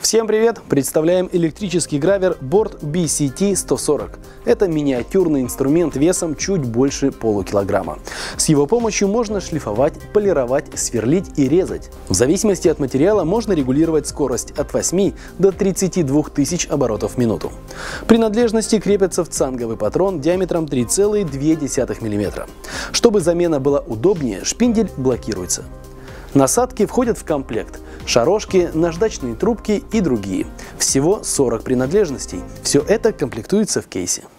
Всем привет! Представляем электрический гравер Board BCT-140. Это миниатюрный инструмент весом чуть больше полукилограмма. С его помощью можно шлифовать, полировать, сверлить и резать. В зависимости от материала можно регулировать скорость от 8 до 32 тысяч оборотов в минуту. Принадлежности крепятся в цанговый патрон диаметром 3,2 мм. Чтобы замена была удобнее, шпиндель блокируется. Насадки входят в комплект: шарошки, наждачные трубки и другие. Всего 40 принадлежностей. Все это комплектуется в кейсе.